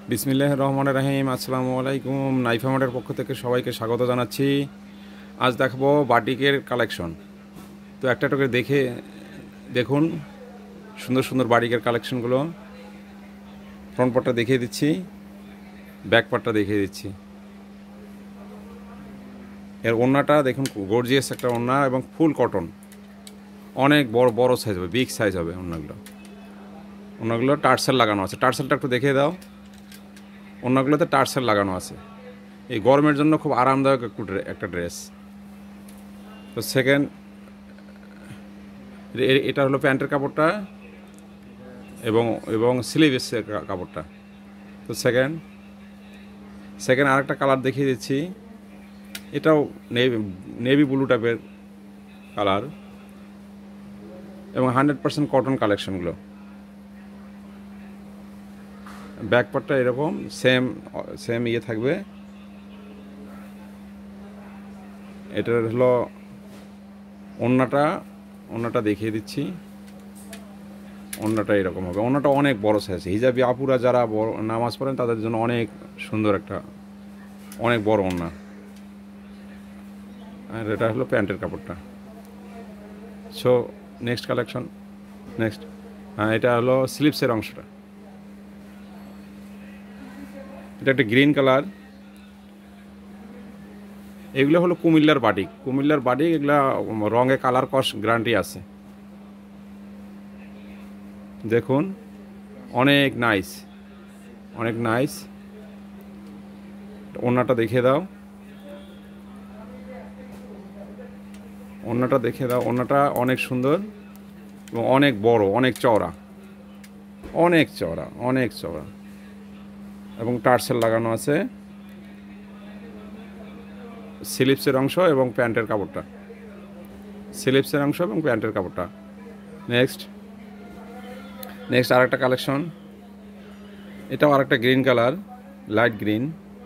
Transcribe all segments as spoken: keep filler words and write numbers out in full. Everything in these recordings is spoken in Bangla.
বিসমিল্লাহির রহমানির রহিম। আসসালামু আলাইকুম। নাইফা মার্টের পক্ষ থেকে সবাইকে স্বাগত জানাচ্ছি। আজ দেখাবো বাটিকের কালেকশন। তো একটা একটা করে দেখে দেখুন সুন্দর সুন্দর বাটিকের কালেকশনগুলো। ফ্রন্ট পার্টটা দেখিয়ে দিচ্ছি, ব্যাক পার্টটা দেখিয়ে দিচ্ছি। এর ওড়নাটা দেখুন, গর্জিয়াস একটা ওড়না এবং ফুল কটন, অনেক বড় বড় সাইজ হবে, বিগ সাইজ হবে ওড়নাগুলো। ওড়নাগুলো টার্সেল লাগানো আছে। টার্সেলটা একটু দেখিয়ে দাও। ওড়নাগুলোতে টার্সেল লাগানো আছে। এই গরমের জন্য খুব আরামদায়ক একটু একটা ড্রেস। তো সেকেন্ড, এটা হলো প্যান্টের কাপড়টা এবং এবং স্লিভের কাপড়টা। তো সেকেন্ড সেকেন্ড আরেকটা কালার দেখিয়ে দিচ্ছি। এটাও নেভি নেভি ব্লু টাইপের কালার এবং হান্ড্রেড পার্সেন্ট কটন কালেকশনগুলো। ব্যাক পার্টটা এরকম সেম সেম ইয়ে থাকবে। এটার হলো ওড়নাটা ওড়নাটা দেখিয়ে দিচ্ছি। ওড়নাটা এরকম হবে। ওড়নাটা অনেক বড় সাইজ। হিজাবি আপুরা যারা বড় নামাজ পড়েন তাদের জন্য অনেক সুন্দর একটা অনেক বড় ওড়না। আর এটা হলো প্যান্টের কাপড়টা। সো নেক্সট কালেকশন, নেক্সট হ্যাঁ, এটা হলো স্লিভসের অংশটা। এটা একটা গ্রিন কালার। এগুলো হলো কুমিল্লার বাটিক। কুমিল্লার বাটিক এগুলা রঙে কালার কস গ্যারান্টি আছে। দেখুন অনেক নাইস, অনেক নাইস। ওড়নাটা দেখিয়ে দাও। ওড়নাটা দেখিয়ে দাও। ওড়নাটা অনেক সুন্দর এবং অনেক বড়, অনেক চওড়া, অনেক চওড়া, অনেক চওড়া এবং টার্সেল লাগানো আছে। স্লিভসের অংশ এবং প্যান্টের কাপড়টা, স্লিভসের অংশ এবং প্যান্টের কাপড়টা। নেক্সট নেক্সট আরেকটা কালেকশন। এটাও আরেকটা green colour, light green.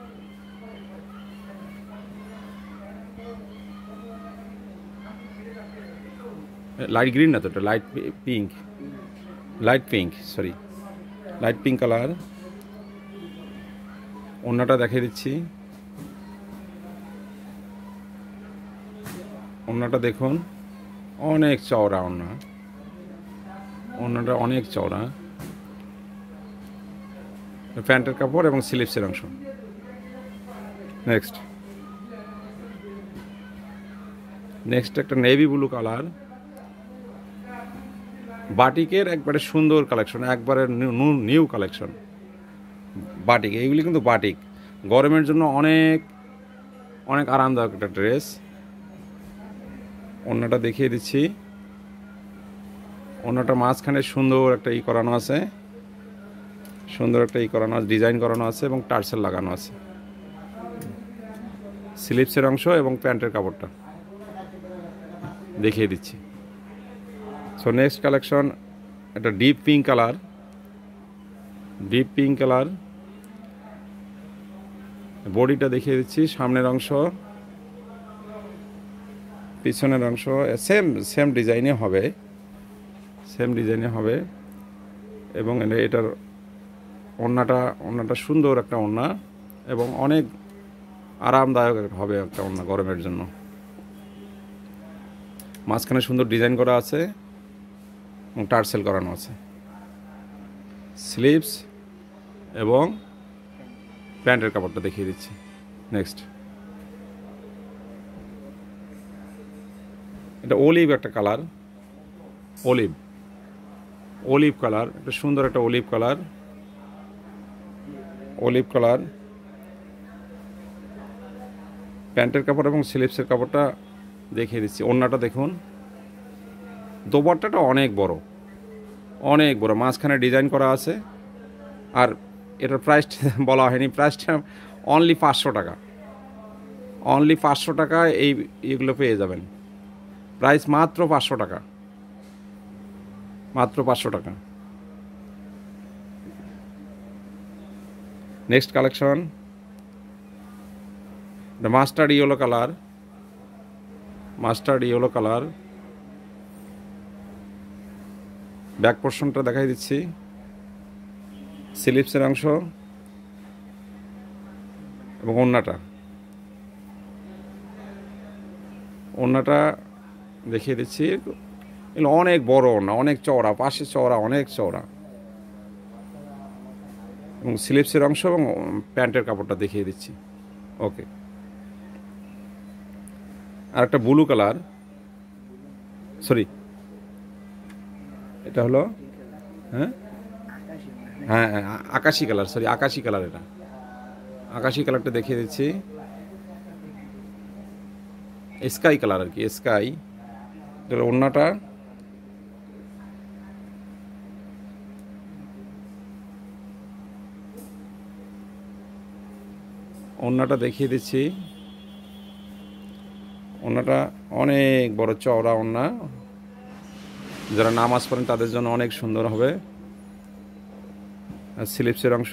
Light green না তো, এটা light pink, light pink sorry light pink colour. ওড়নাটা দেখিয়ে দিচ্ছি। ওড়নাটা দেখুন অনেক চওড়া ওড়না, ওড়নাটা অনেক চওড়া। প্যান্টের কাপড় এবং স্লিভসের অংশ। নেক্সট নেক্সট একটা নেভি ব্লু কালার। বাটিকের একবারে সুন্দর কালেকশন, একবারে নিউ কালেকশন বাটিক। এইগুলি কিন্তু বাটিক, গরমের জন্য অনেক অনেক আরামদায়ক একটা ড্রেস। ওড়নাটা দেখিয়ে দিচ্ছি। ওড়নাটা মাঝখানে সুন্দর একটা ই করানো আছে, সুন্দর একটা ই করানো আছে, ডিজাইন করানো আছে এবং টার্সেল লাগানো আছে। স্লিভসের অংশ এবং প্যান্টের কাপড়টা দেখিয়ে দিচ্ছি। সো নেক্সট কালেকশন, একটা deep pink colour, deep pink colour. বডিটা দেখিয়ে দিচ্ছি। সামনের অংশ, পিছনের অংশ সেম সেম ডিজাইনে হবে, সেম ডিজাইনে হবে এবং এটার ওড়নাটা ওড়নাটা সুন্দর একটা ওড়না এবং অনেক আরামদায়ক হবে একটা ওড়না গরমের জন্য। মাঝখানে সুন্দর ডিজাইন করা আছে এবং টার্সেল করানো আছে। স্লিভস এবং প্যান্টের কাপড়টা দেখিয়ে দিচ্ছি। নেক্সট এটা অলিভ একটা কালার, অলিভ অলিভ কালার, একটা সুন্দর একটা অলিভ কালার, অলিভ কালার। প্যান্টের কাপড় এবং স্লিভসের কাপড়টা দেখিয়ে দিচ্ছি। ওড়নাটা দেখুন, দোপাট্টাটা অনেক বড়, অনেক বড়, মাঝখানে ডিজাইন করা আছে। আর এটার প্রাইসটা বলা হয়নি, প্রাইসটা অনলি পাঁচশো টাকা, অনলি পাঁচশো টাকা এই এগুলো পেয়ে যাবেন। প্রাইস মাত্র পাঁচশো টাকা, মাত্র পাঁচশো টাকা। Next collection, mustard yellow colour, mustard yellow colour. Back পোর্শনটা দেখাই দিচ্ছি। স্লিভসের অংশ এবং ওড়নাটা ওড়নাটা দেখিয়ে দিচ্ছি। এগুলো অনেক বড় ওড়না, অনেক চওড়া, পাশে চওড়া, অনেক চওড়া। এবং স্লিপসের অংশ এবং প্যান্টের কাপড়টা দেখিয়ে দিচ্ছি। ওকে, আর একটা ব্লু কালার, সরি এটা হলো হ্যাঁ হ্যাঁ হ্যাঁ, আকাশি কালার, সরি আকাশি কালার, এটা আকাশি কালারটা দেখিয়ে দিচ্ছি। স্কাই কালার আর কি, স্কাই। এটা ওড়নাটা ওড়নাটা দেখিয়ে দিচ্ছি। ওড়নাটা অনেক বড় চওড়া ওড়না, যারা নামাজ পড়েন তাদের জন্য অনেক সুন্দর হবে। স্লিপসের অংশ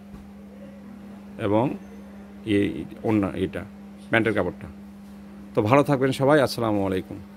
এবং এই ওড়না, এটা প্যান্টের কাপড়টা। তো ভালো থাকবেন সবাই, আসসালামু আলাইকুম।